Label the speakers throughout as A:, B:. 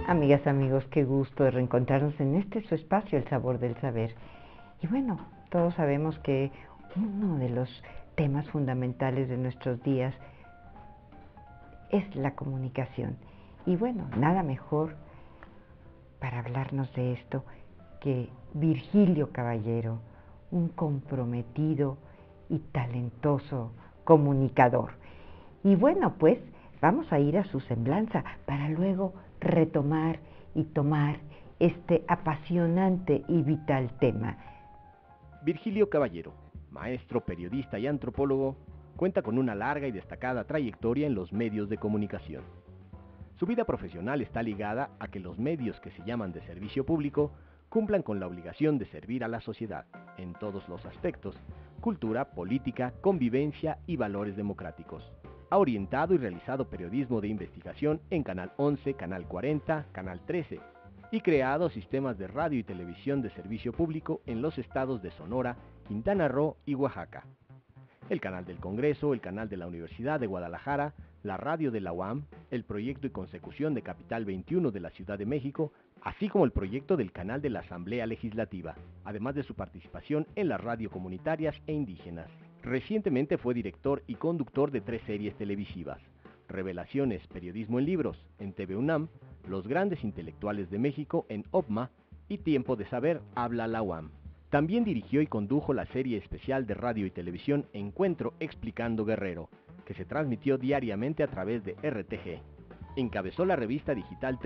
A: Amigas, amigos, qué gusto de reencontrarnos en su espacio, El Sabor del Saber. Y bueno, todos sabemos que uno de los temas fundamentales de nuestros días es la comunicación. Y bueno, nada mejor para hablarnos de esto que Virgilio Caballero, un comprometido y talentoso comunicador. Y bueno, pues vamos a ir a su semblanza para luego retomar y tomar este apasionante y vital tema.
B: Virgilio Caballero, maestro, periodista y antropólogo, cuenta con una larga y destacada trayectoria en los medios de comunicación. Su vida profesional está ligada a que los medios que se llaman de servicio público cumplan con la obligación de servir a la sociedad, en todos los aspectos: cultura, política, convivencia y valores democráticos. Ha orientado y realizado periodismo de investigación en Canal 11, Canal 40, Canal 13, y creado sistemas de radio y televisión de servicio público en los estados de Sonora, Quintana Roo y Oaxaca. El Canal del Congreso, el Canal de la Universidad de Guadalajara, la radio de la UAM, el proyecto y consecución de Capital 21 de la Ciudad de México, así como el proyecto del Canal de la Asamblea Legislativa, además de su participación en las radio comunitarias e indígenas. Recientemente fue director y conductor de 3 series televisivas: Revelaciones, Periodismo en Libros, en TV UNAM, Los Grandes Intelectuales de México, en OPMA, y Tiempo de Saber, Habla la UAM. También dirigió y condujo la serie especial de radio y televisión Encuentro Explicando Guerrero, que se transmitió diariamente a través de RTG. Encabezó la revista digital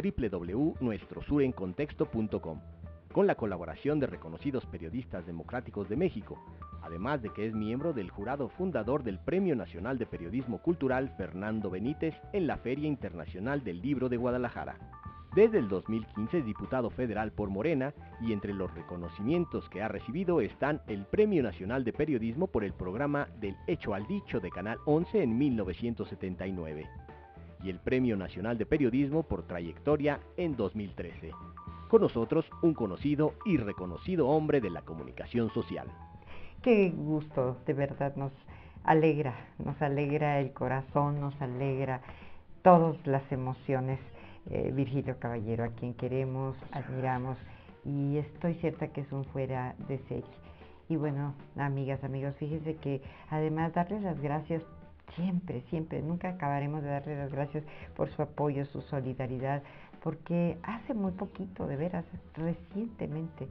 B: www.nuestrosurencontexto.com, con la colaboración de reconocidos periodistas democráticos de México, además de que es miembro del jurado fundador del Premio Nacional de Periodismo Cultural Fernando Benítez en la Feria Internacional del Libro de Guadalajara. Desde el 2015 es diputado federal por Morena, y entre los reconocimientos que ha recibido están el Premio Nacional de Periodismo por el programa Del Hecho al Dicho de Canal 11 en 1979 y el Premio Nacional de Periodismo por Trayectoria en 2013. Con nosotros, un conocido y reconocido hombre de la comunicación social.
A: Qué gusto, de verdad nos alegra el corazón, nos alegra todas las emociones. Virgilio Caballero, a quien queremos, admiramos, y estoy cierta que es un fuera de serie. Y bueno, amigas, amigos, fíjense que además darles las gracias siempre, nunca acabaremos de darles las gracias por su apoyo, su solidaridad, porque hace muy poquito, de veras, recientemente,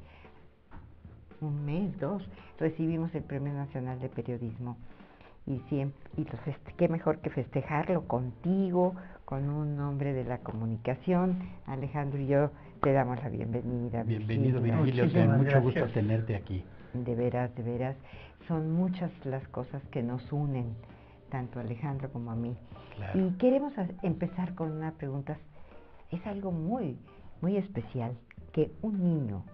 A: un mes, 2, recibimos el Premio Nacional de Periodismo. Y qué mejor que festejarlo contigo, con un hombre de la comunicación. Alejandro y yo te damos la bienvenida.
C: Bienvenido, Virgilio, con mucho gusto tenerte aquí.
A: De veras, son muchas las cosas que nos unen, tanto a Alejandro como a mí.
C: Claro.
A: Y queremos empezar con una pregunta. Es algo muy, muy especial que un niño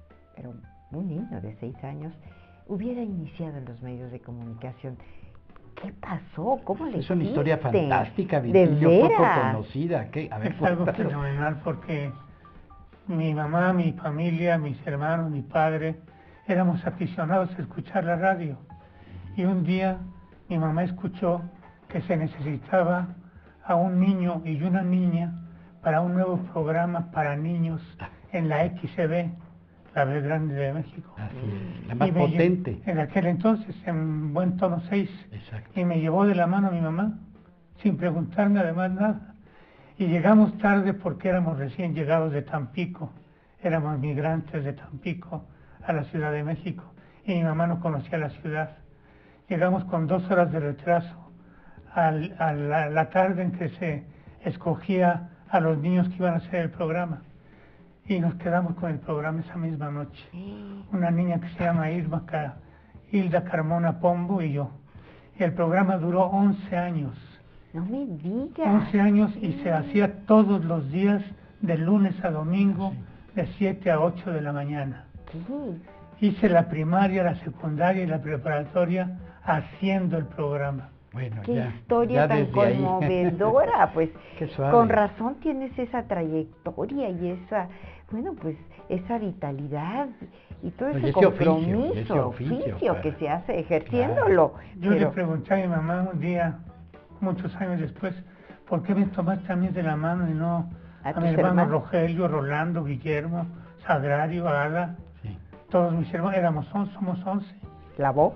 A: de 6 años, hubiera iniciado en los medios de comunicación. ¿Qué pasó? ¿Cómo le hiciste?
C: Es una historia fantástica, Virgilio, poco conocida.
D: A ver, es algo fenomenal, porque mi mamá, mi familia, mis hermanos, mi padre, éramos aficionados a escuchar la radio. Y un día mi mamá escuchó que se necesitaba a un niño y una niña para un nuevo programa para niños en la XCB, la vez grande de México.
C: Así es, la más potente.
D: En aquel entonces, en buen tono 6.
C: Exacto.
D: Y me llevó de la mano mi mamá, sin preguntarme además nada. Y llegamos tarde porque éramos recién llegados de Tampico. Éramos migrantes de Tampico a la Ciudad de México. Y mi mamá no conocía la ciudad. Llegamos con 2 horas de retraso a la tarde en que se escogía a los niños que iban a hacer el programa. Y nos quedamos con el programa esa misma noche. Una niña que se llama Hilda Carmona Pombo y yo. Y el programa duró 11 años.
A: No me digas.
D: 11 años y se hacía todos los días, de lunes a domingo, de 7 a 8 de la mañana. Hice la primaria, la secundaria y la preparatoria haciendo el programa.
A: Bueno, qué historia tan conmovedora, pues con razón tienes esa trayectoria y esa vitalidad y todo ese compromiso, ese oficio que se hace ejerciéndolo.
D: Claro. Yo le pregunté a mi mamá un día, muchos años después, ¿por qué me tomaste a mí de la mano y no a mi hermano Rogelio, Rolando, Guillermo, Sagrario, Ada, sí. Todos mis hermanos, somos 11.
A: ¿La voz?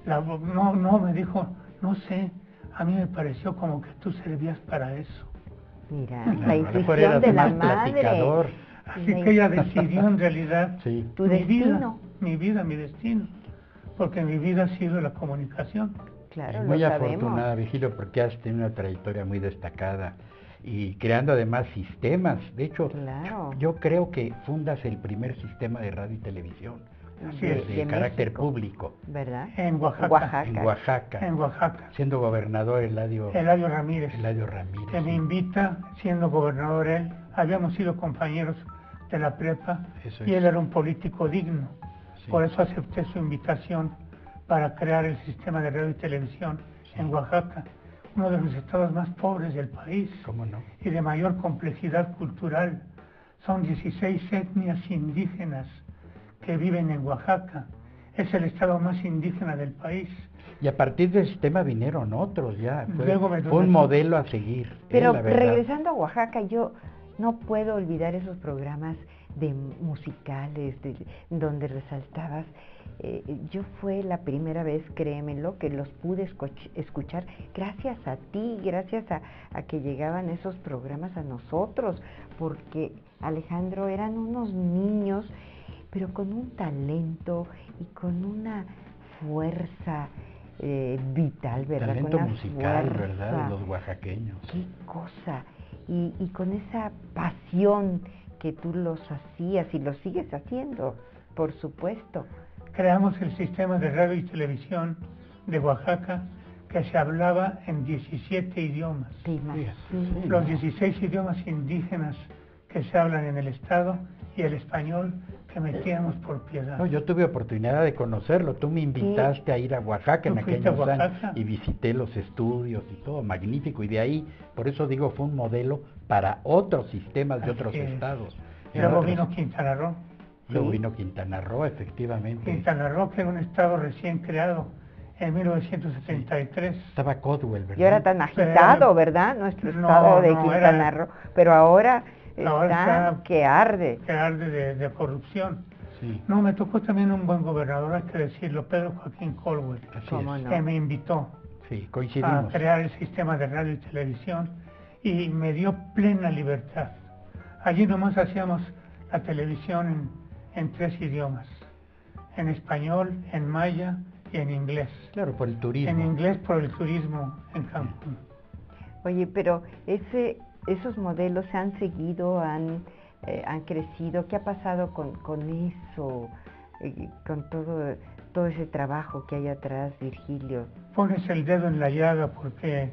D: No, me dijo, no sé, a mí me pareció como que tú servías para eso.
A: Mira, la intuición de la madre.
C: Platicador.
D: Así que ella decidió en realidad
A: sí. Tu destino.
D: Mi destino, porque mi vida ha sido la comunicación.
C: Claro, muy afortunada, Virgilio, porque has tenido una trayectoria muy destacada y creando además sistemas. De hecho, claro. yo creo que fundas el primer sistema de radio y televisión de carácter México, público.
A: ¿Verdad?
D: En Oaxaca.
C: En Oaxaca. Siendo gobernador Eladio
D: Ramírez. Que me invita, siendo gobernador él. Habíamos sido compañeros de la prepa y él era un político digno. Sí. Por eso acepté su invitación para crear el sistema de radio y televisión en Oaxaca, uno de los estados más pobres del país.
C: ¿Cómo no?
D: Y de mayor complejidad cultural. Son 16 etnias indígenas que viven en Oaxaca. Es el estado más indígena del país.
C: Y a partir del sistema vinieron otros ya. Fue un modelo a seguir.
A: Pero regresando a Oaxaca, yo no puedo olvidar esos programas de musicales donde resaltabas. Yo fue la primera vez, créemelo, que los pude escuchar gracias a ti, gracias a que llegaban esos programas a nosotros, porque Alejandro, eran unos niños, pero con un talento y con una fuerza vital, ¿verdad?
C: Talento
A: con
C: musical,
A: fuerza,
C: ¿verdad? De los oaxaqueños.
A: Qué cosa. Y con esa pasión que tú los hacías y los sigues haciendo, por supuesto.
D: Creamos el sistema de radio y televisión de Oaxaca, que se hablaba en 17 idiomas.
A: Sí,
D: los 16 idiomas indígenas que se hablan en el estado y el español que metíamos por piedad.
C: No, yo tuve oportunidad de conocerlo. Tú me invitaste a ir a Oaxaca en aquellos años y visité los estudios y todo, magnífico. Y de ahí, por eso digo, fue un modelo para otros sistemas de otros estados.
D: Luego vino Quintana Roo.
C: Luego vino Quintana Roo, efectivamente.
D: Quintana Roo, que era un estado recién creado en 1973.
C: Sí. Estaba Codwell, ¿verdad?
A: Y ahora tan agitado, ¿verdad? Nuestro estado de Quintana Roo. Pero ahora está que arde.
D: Que arde de corrupción. Sí. No, me tocó también un buen gobernador, hay que decirlo, Pedro Joaquín Codwell, que me invitó a crear el sistema de radio y televisión y me dio plena libertad. Allí nomás hacíamos la televisión en 3 idiomas, en español, en maya y en inglés.
C: Claro, por el turismo.
D: En inglés por el turismo en Cancún.
A: Oye, pero esos modelos se han seguido, han crecido. ¿Qué ha pasado con eso, con todo ese trabajo que hay atrás, Virgilio?
D: Pones el dedo en la llaga, porque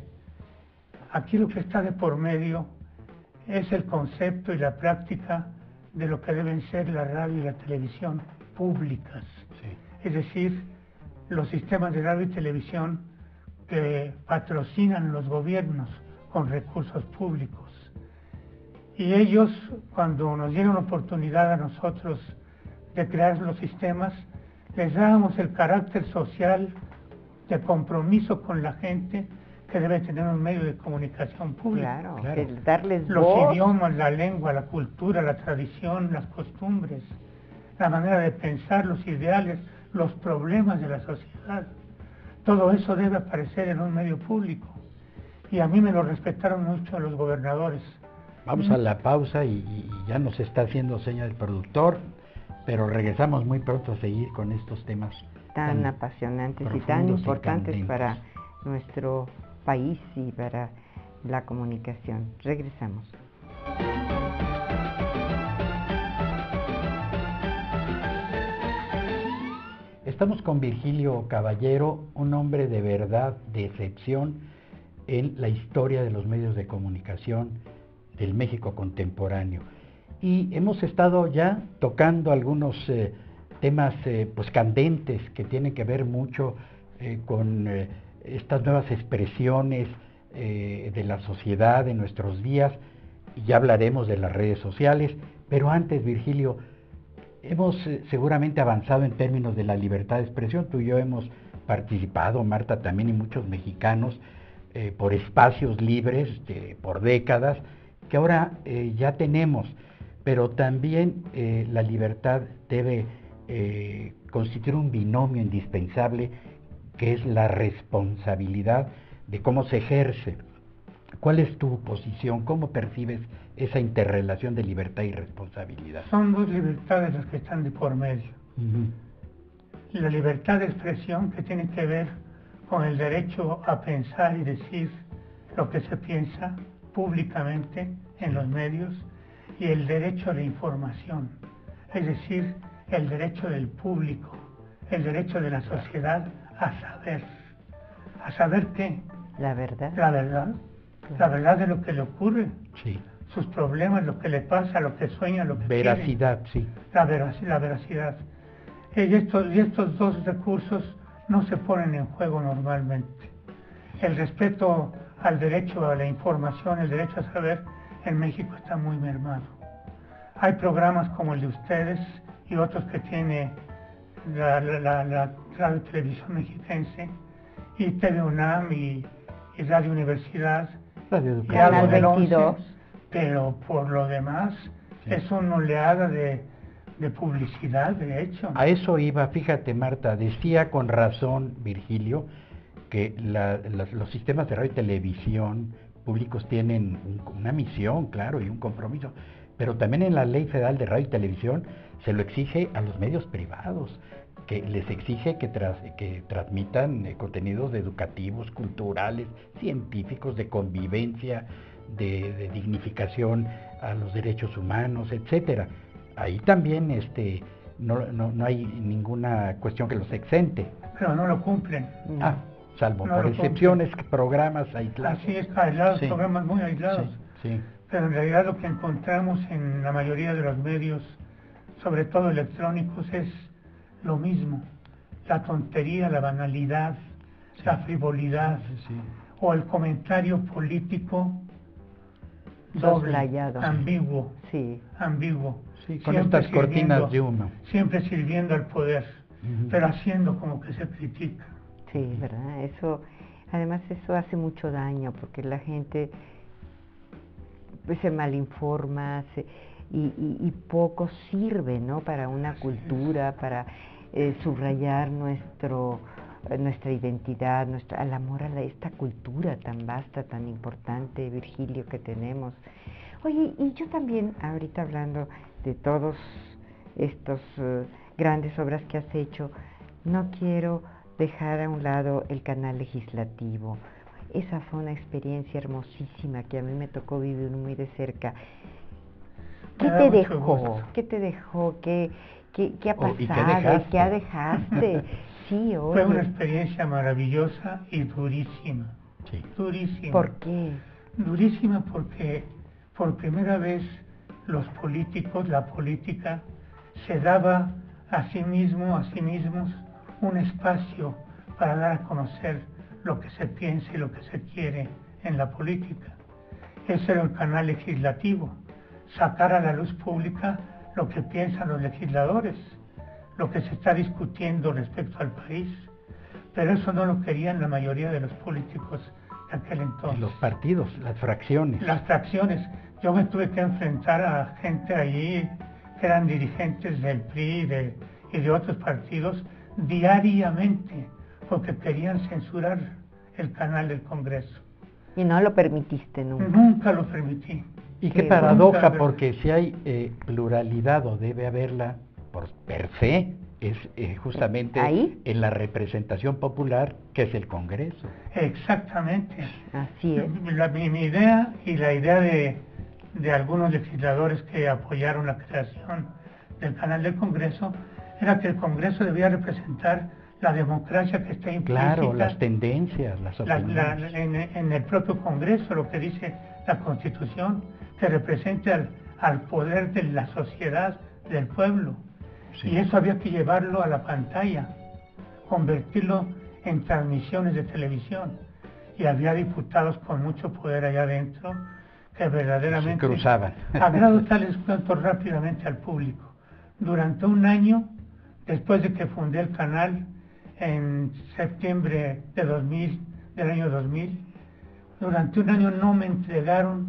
D: aquí lo que está de por medio es el concepto y la práctica de lo que deben ser la radio y la televisión públicas. Sí. Es decir, los sistemas de radio y televisión que patrocinan los gobiernos con recursos públicos. Y ellos, cuando nos dieron oportunidad a nosotros de crear los sistemas, les dábamos el carácter social de compromiso con la gente que debe tener un medio de comunicación pública.
A: Claro. Darles
D: los
A: voz.
D: Idiomas, la lengua, la cultura, la tradición, las costumbres, la manera de pensar, los ideales, los problemas de la sociedad. Todo eso debe aparecer en un medio público. Y a mí me lo respetaron mucho los gobernadores.
C: Vamos a la pausa y ya nos está haciendo señas el productor, pero regresamos muy pronto a seguir con estos temas
A: tan apasionantes y tan importantes para nuestro país y para la comunicación. Regresamos.
C: Estamos con Virgilio Caballero, un hombre de verdad, de excepción en la historia de los medios de comunicación del México contemporáneo. Y hemos estado ya tocando algunos temas pues candentes que tienen que ver mucho con estas nuevas expresiones de la sociedad de nuestros días, y ya hablaremos de las redes sociales, pero antes, Virgilio, hemos seguramente avanzado en términos de la libertad de expresión. Tú y yo hemos participado, Marta también, y muchos mexicanos, por espacios libres por décadas, que ahora ya tenemos, pero también la libertad debe constituir un binomio indispensable, que es la responsabilidad de cómo se ejerce. ¿Cuál es tu posición? ¿Cómo percibes esa interrelación de libertad y responsabilidad?
D: Son dos libertades las que están de por medio. La libertad de expresión, que tiene que ver con el derecho a pensar y decir lo que se piensa públicamente en los medios, y el derecho a la información, es decir, el derecho del público, el derecho de la sociedad a saber. ¿A saber qué?
A: La verdad.
D: La verdad. La verdad de lo que le ocurre.
C: Sí.
D: Sus problemas, lo que le pasa, lo que sueña, lo que
C: Veracidad,
D: quiere.
C: sí.
D: La veracidad. Y estos dos recursos no se ponen en juego normalmente. El respeto al derecho a la información, el derecho a saber, en México está muy mermado. Hay programas como el de ustedes y otros que tiene la Radio Televisión Mexiquense y TV UNAM y Radio Universidad y algo del 11, pero por lo demás es una oleada de publicidad, de hecho.
C: A eso iba, fíjate, Marta, decía con razón Virgilio que los sistemas de radio y televisión públicos tienen una misión, claro, y un compromiso, pero también en la Ley Federal de Radio y Televisión se lo exige a los medios privados, que les exige que transmitan contenidos educativos, culturales, científicos, de convivencia, de dignificación a los derechos humanos, etcétera. Ahí también no hay ninguna cuestión que los exente.
D: Pero no lo cumplen.
C: Salvo no por excepciones, programas aislados.
D: Así es, aislados,
C: sí.
D: Programas muy aislados.
C: Sí, sí.
D: Pero en realidad lo que encontramos en la mayoría de los medios, sobre todo electrónicos, es lo mismo. La tontería, la banalidad, sí, la frivolidad, sí, o el comentario político doble, ambiguo,
A: sí,
C: ambiguo. Sí, con estas cortinas de humo.
D: Siempre sirviendo al poder, pero haciendo como que se critica.
A: Sí, ¿verdad? Eso, además eso hace mucho daño porque la gente pues, se malinforma y poco sirve, ¿no? Para una cultura, para subrayar nuestra identidad, el amor a esta cultura tan vasta, tan importante, Virgilio, que tenemos. Oye, y yo también, ahorita hablando de todos estos grandes obras que has hecho, no quiero dejar a un lado el canal legislativo. Esa fue una experiencia hermosísima que a mí me tocó vivir muy de cerca. ¿Qué te dejó? ¿Qué te dejó? ¿Qué ha pasado? ¿Qué dejaste? Sí,
D: fue una experiencia maravillosa y durísima.
C: Sí.
D: Durísima.
A: ¿Por qué?
D: Durísima porque por primera vez los políticos, la política, se daba a sí mismos un espacio para dar a conocer lo que se piensa y lo que se quiere en la política. Ese era el canal legislativo, sacar a la luz pública lo que piensan los legisladores, lo que se está discutiendo respecto al país. Pero eso no lo querían la mayoría de los políticos de aquel entonces.
C: Y los partidos, las fracciones.
D: Las fracciones. Yo me tuve que enfrentar a gente allí que eran dirigentes del PRI y de otros partidos diariamente, porque querían censurar el canal del Congreso.
A: Y no lo permitiste nunca.
D: Nunca lo permití.
C: Y qué paradoja, porque si hay pluralidad, o debe haberla por per se, es justamente
A: ¿ahí?
C: En la representación popular, que es el Congreso.
D: Exactamente.
A: Así es.
D: Mi idea y la idea de algunos legisladores que apoyaron la creación del canal del Congreso era que el Congreso debía representar la democracia que está implícita.
C: Claro, las tendencias, las opiniones.
D: En el propio Congreso, lo que dice la Constitución, que represente al poder de la sociedad, del pueblo. Sí. Y eso había que llevarlo a la pantalla, convertirlo en transmisiones de televisión. Y había diputados con mucho poder allá adentro que verdaderamente
C: se cruzaban.
D: Agrado tales cuentos rápidamente al público. Durante un año, después de que fundé el canal en septiembre del año 2000, durante un año no me entregaron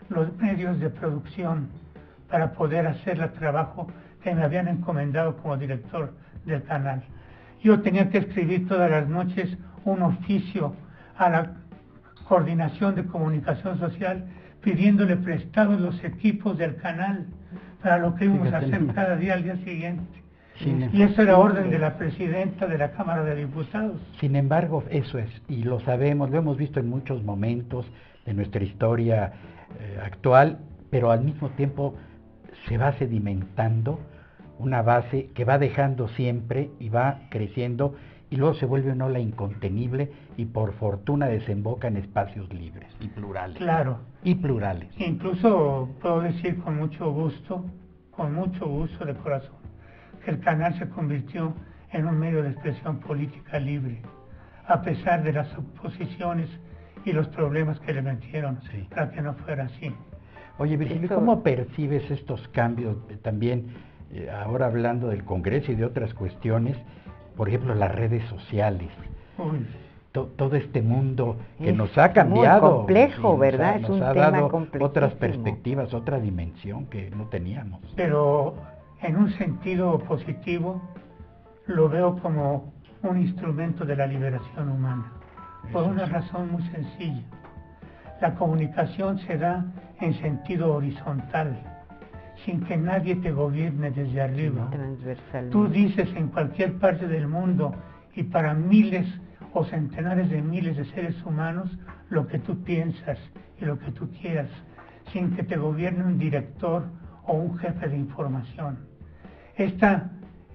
D: los medios de producción para poder hacer el trabajo que me habían encomendado como director del canal. Yo tenía que escribir todas las noches un oficio a la Coordinación de Comunicación Social pidiéndole prestados los equipos del canal para lo que íbamos a hacer cada día al día siguiente. Y eso era orden de la presidenta de la Cámara de Diputados.
C: Sin embargo, eso es, y lo sabemos, lo hemos visto en muchos momentos de nuestra historia actual, pero al mismo tiempo se va sedimentando una base que va dejando siempre y va creciendo y luego se vuelve una ola incontenible y por fortuna desemboca en espacios libres y plurales.
D: Claro.
C: Y plurales.
D: Incluso puedo decir con mucho gusto de corazón, que el canal se convirtió en un medio de expresión política libre, a pesar de las oposiciones y los problemas que le metieron para que no fuera así.
C: Oye, Virgilio, ¿cómo percibes estos cambios también, ahora hablando del Congreso y de otras cuestiones, por ejemplo, las redes sociales? Todo este mundo que nos ha cambiado.
A: Muy complejo, ¿verdad? Es un tema
C: complejo. Otras perspectivas, otra dimensión que no teníamos.
D: Pero en un sentido positivo, lo veo como un instrumento de la liberación humana, por una razón muy sencilla. La comunicación se da en sentido horizontal, sin que nadie te gobierne desde arriba. Tú dices en cualquier parte del mundo y para miles o centenares de miles de seres humanos lo que tú piensas y lo que tú quieras, sin que te gobierne un director o un jefe de información. Esta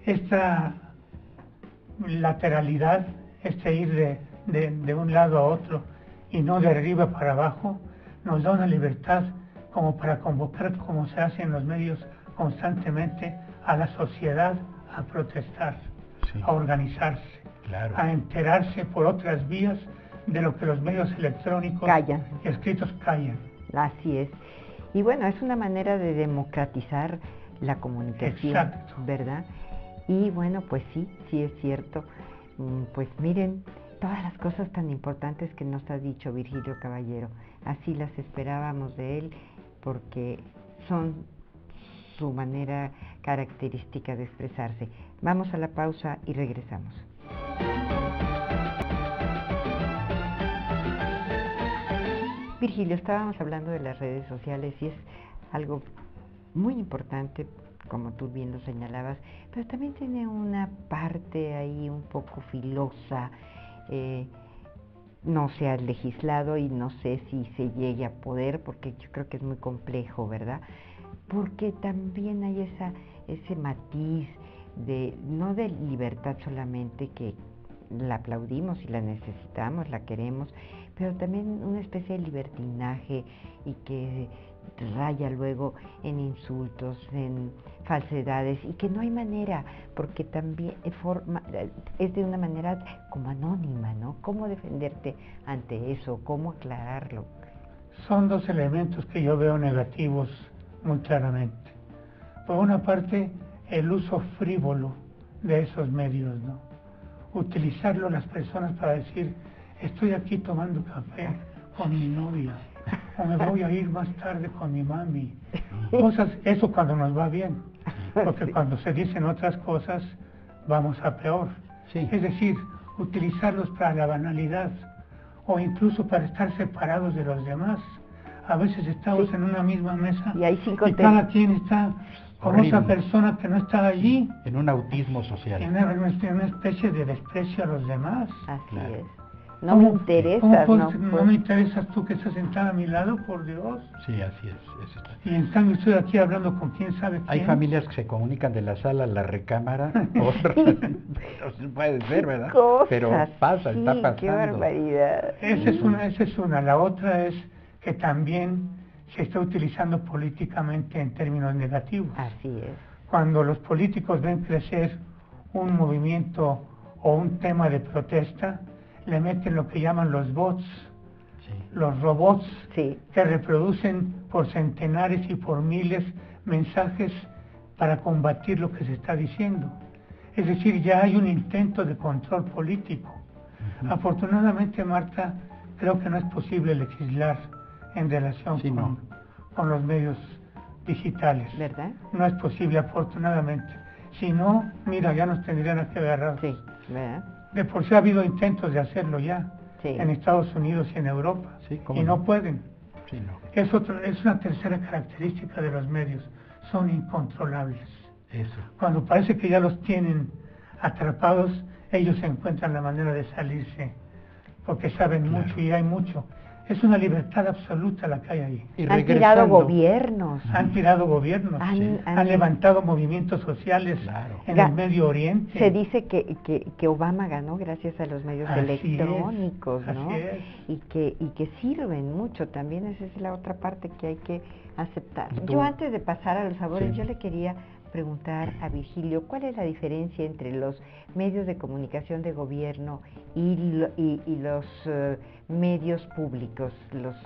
D: lateralidad, este ir de un lado a otro y no de arriba para abajo, nos da una libertad como para convocar, como se hace en los medios constantemente, a la sociedad a protestar, a organizarse, a enterarse por otras vías de lo que los medios electrónicos y escritos callan.
A: Así es. Y bueno, es una manera de democratizar la comunicación.
D: Exacto.
A: ¿Verdad? Y bueno, pues sí es cierto. Pues miren, todas las cosas tan importantes que nos ha dicho Virgilio Caballero, así las esperábamos de él, porque son su manera característica de expresarse. Vamos a la pausa y regresamos. Virgilio, estábamos hablando de las redes sociales y es algo muy importante, como tú bien lo señalabas, pero también tiene una parte ahí un poco filosa. No se ha legislado y no sé si se llegue a poder, porque yo creo que es muy complejo, ¿verdad? Porque también hay ese matiz no de libertad solamente, que la aplaudimos y la necesitamos, la queremos, pero también una especie de libertinaje y que raya luego en insultos, en falsedades, y que no hay manera, porque también es de una manera como anónima, ¿no? ¿Cómo defenderte ante eso? ¿Cómo aclararlo?
D: Son dos elementos que yo veo negativos muy claramente. Por una parte, el uso frívolo de esos medios, ¿no? Utilizarlo las personas para decir, estoy aquí tomando café con mi novia, o me voy a ir más tarde con mi mami. Cosas, eso cuando nos va bien, porque cuando se dicen otras cosas, vamos a peor. Es decir, utilizarlos para la banalidad, o incluso para estar separados de los demás. A veces estamos en una misma mesa y cada quien está con otra persona que no está allí.
C: En un autismo social.
D: En una especie de desprecio a los demás.
A: Así es. No me interesas,
D: no me interesas tú que estás sentada a mi lado, por Dios.
C: Sí, así es.
D: Y en cambio estoy aquí hablando con quién sabe quién.
C: Hay familias que se comunican de la sala a la recámara, otras, puede ser, ¿verdad? Pero pasa, está pasando.
A: Qué barbaridad.
D: Esa es una. La otra es que también se está utilizando políticamente en términos negativos.
A: Así es.
D: Cuando los políticos ven crecer un movimiento o un tema de protesta, le meten lo que llaman los bots, los robots, que reproducen por centenares y por miles mensajes para combatir lo que se está diciendo. Es decir, ya hay un intento de control político. Afortunadamente, Marta, creo que no es posible legislar en relación con los medios digitales.
A: ¿Verdad?
D: No es posible, afortunadamente. Si no, mira, ya nos tendrían aquí agarrados.
A: Sí, ¿verdad?
D: De por sí ha habido intentos de hacerlo ya,
A: Sí.
D: en Estados Unidos y en Europa,
C: Sí, ¿cómo
D: y no
C: no?
D: pueden.
C: Sí, no.
D: Es una tercera característica de los medios, son incontrolables.
C: Eso.
D: Cuando parece que ya los tienen atrapados, ellos encuentran la manera de salirse, porque saben
C: Claro.
D: mucho y hay mucho. Es una libertad absoluta la que hay ahí.
C: Y
A: Han tirado
C: regresando,
A: gobiernos.
D: Han tirado gobiernos,
A: Han-
D: han levantado movimientos sociales
C: Claro.
D: en
A: Ga-
D: el Medio Oriente.
A: Se dice que Obama ganó gracias a los medios
D: Así
A: electrónicos,
D: es,
A: ¿no?
D: así es.
A: Y que sirven mucho. También esa es la otra parte que hay que aceptar.
C: Y tú-
A: Yo antes de pasar a los sabores,
C: Sí.
A: yo le quería preguntar a Virgilio, ¿cuál es la diferencia entre los medios de comunicación de gobierno y los medios públicos?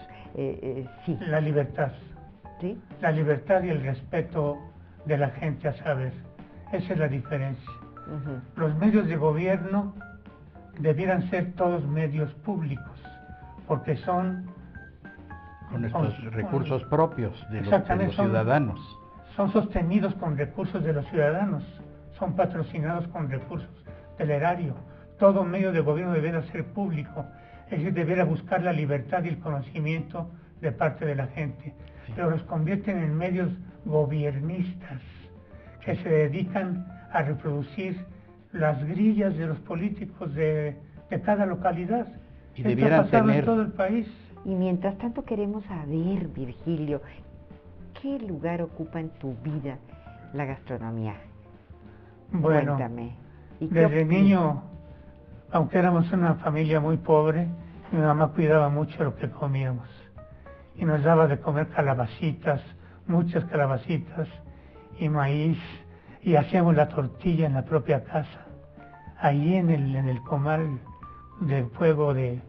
A: Sí.
D: La libertad.
A: ¿Sí?
D: La libertad y el respeto de la gente a saber. Esa es la diferencia.
A: Ujú.
D: Los medios de gobierno debieran ser todos medios públicos, porque son
C: con estos
D: con-
C: recursos propios de los
D: Exactamente, son-
C: ciudadanos.
D: son sostenidos con recursos de los ciudadanos, son patrocinados con recursos del erario. Todo medio de gobierno debiera ser público, es decir, debiera buscar la libertad y el conocimiento de parte de la gente.
C: Sí.
D: Pero los convierten en medios gobiernistas, que se dedican a reproducir las grillas de los políticos de cada localidad.
C: Y
D: Esto
C: debieran
D: ha pasado
C: tener-
D: en todo el país.
A: Y mientras tanto queremos saber, Virgilio, ¿qué lugar ocupa en tu vida la gastronomía?
D: Bueno,
A: Cuéntame. ¿Y qué
D: desde
A: op-
D: niño, aunque éramos una familia muy pobre, mi mamá cuidaba mucho lo que comíamos y nos daba de comer calabacitas, muchas calabacitas y maíz, y hacíamos la tortilla en la propia casa, ahí en el comal de fuego de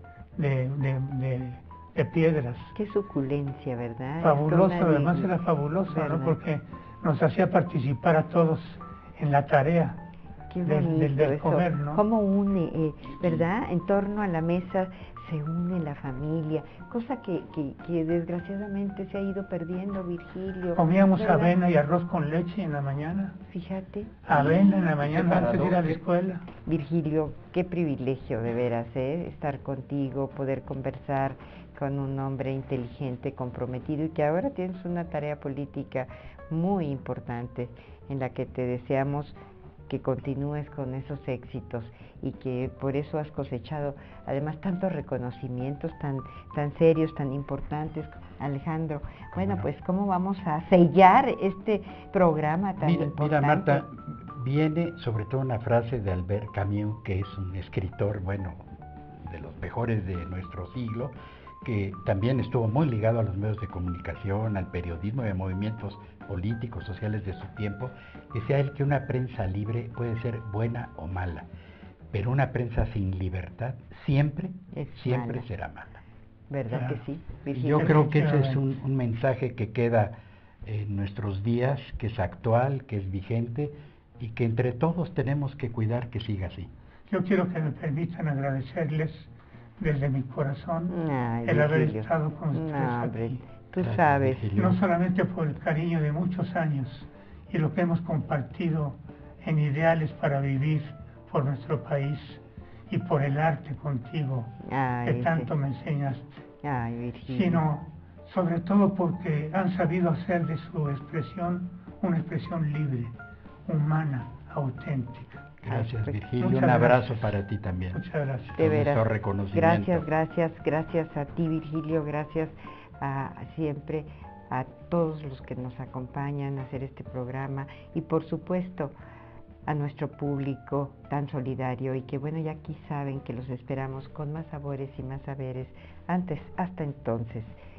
D: piedras.
A: Qué suculencia, ¿verdad?
D: Fabuloso,
A: Es una
D: además
A: deli-
D: era fabuloso, ¿no?
A: ¿verdad?
D: Porque nos hacía participar a todos en la tarea
A: Qué
D: del
A: bonito eso.
D: comer, ¿no?
A: Cómo une, ¿verdad? En torno a la mesa se une la familia, cosa que desgraciadamente se ha ido perdiendo, Virgilio.
D: Comíamos
A: ¿verdad?
D: avena y arroz con leche en la mañana.
A: Fíjate.
D: Avena en la mañana antes de ir a la
C: paradoja.
D: escuela.
A: Virgilio, qué privilegio de veras, estar contigo, poder conversar con un hombre inteligente, comprometido y que ahora tienes una tarea política muy importante en la que te deseamos que continúes con esos éxitos y que por eso has cosechado además tantos reconocimientos tan serios, tan importantes, Alejandro. Bueno,
C: no?
A: pues cómo vamos a sellar este programa tan
C: Mira,
A: importante.
C: Marta, viene sobre todo una frase de Albert Camus, que es un escritor, bueno, de los mejores de nuestro siglo, que también estuvo muy ligado a los medios de comunicación, al periodismo y a movimientos políticos, sociales de su tiempo. Decía él que una prensa libre puede ser buena o mala, pero una prensa sin libertad siempre
A: mala.
C: será mala.
A: ¿Verdad
D: Claro.
A: que sí,
C: Y
A: Virgilio?
C: yo creo que ese es
D: Definitivamente.
C: un mensaje que queda en nuestros días, que es actual, que es vigente y que entre todos tenemos que cuidar que siga así.
D: Yo quiero que me permitan agradecerles desde mi corazón
A: Ay,
D: el haber
A: Virgilio.
D: estado con ustedes
A: No, hombre,
D: aquí.
A: tú
C: Gracias,
A: sabes.
C: Virgilio.
D: No solamente por el cariño de muchos años y lo que hemos compartido en ideales para vivir por nuestro país y por el arte contigo
A: Ay,
D: que tanto me enseñaste,
A: Ay, Virgilio.
D: sino sobre todo porque han sabido hacer de su expresión una expresión libre, humana, auténtica.
C: Gracias,
A: pues,
C: Virgilio.
D: muchas
C: Un abrazo
D: gracias.
C: para ti también.
D: Muchas gracias.
A: De
C: con
A: veras.
C: nuestro reconocimiento.
A: Gracias a ti, Virgilio, gracias a siempre a todos los que nos acompañan a hacer este programa y por supuesto a nuestro público tan solidario y que bueno, ya aquí saben que los esperamos con más sabores y más saberes. Hasta entonces,